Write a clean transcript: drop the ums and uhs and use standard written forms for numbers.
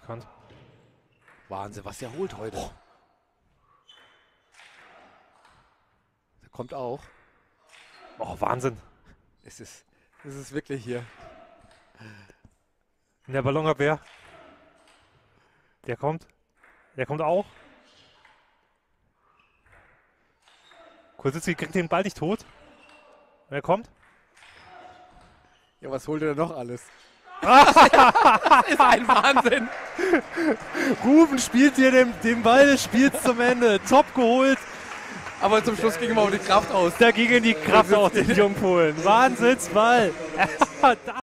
erkannt. Wahnsinn, was der holt heute. Der kommt auch. Oh, Wahnsinn. Es ist wirklich hier. In der Ballonabwehr. Der kommt. Der kommt auch. Kozitzki kriegt den Ball nicht tot. Und er kommt. Ja, was holt er noch alles? Das ist ein Wahnsinn. Ruben spielt hier den Ball des Spiels zum Ende. Top geholt. Aber zum Schluss ging ihm auch die Kraft aus. Da ging die Kraft aus den Jungen Polen. Wahnsinnsball.